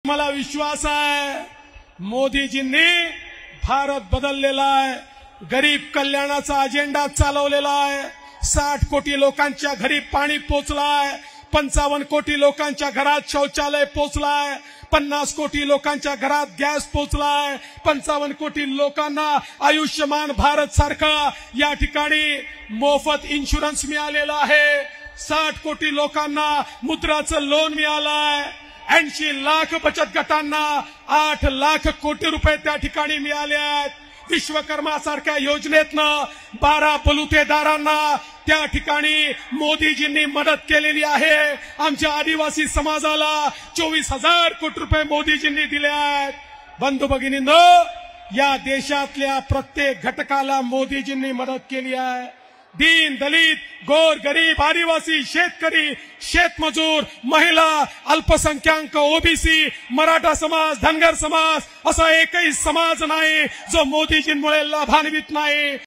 मला विश्वास आहे मोदीजींनी भारत बदललेला आहे, गरीब कल्याणाचा अजेंडा चालवलेला आहे, 60 कोटी लोकांच्या घरी पाणी पोचलाय, 55 कोटी लोकांच्या घरात शौचालय पोचलाय, 50 कोटी लोकांच्या घरात गॅस पोचलाय, 55 कोटी लोकांना आयुष्यमान भारत सारखा या ठिकाणी मोफत इन्शुरन्स मिळालेला आहे, 60 कोटी लोकांना मुद्राचं लोन मिळालंय, 80 लाख बचत गटांना 8 लाख कोटी रुपये त्या ठिकाणी मिळाले आहेत। विश्वकर्मा सारख्या योजनेतनं 12 बलुतेदारांना त्या ठिकाणी मोदीजींनी मदत केलेली आहे। आमच्या आदिवासी समाजाला 24,000 कोटी रुपये मोदीजींनी दिले आहेत। बंधू भगिनींनो, या देशातल्या प्रत्येक घटकाला मोदीजींनी मदत केली आहे। दीन दलित गोर गरीब आदिवासी शेतकरी शेतमजूर महिला अल्पसंख्याक ओबीसी मराठा समाज धनगर समाज असा एकही समाज नाही जो मोदीजींमुळे लाभान्वित नाही।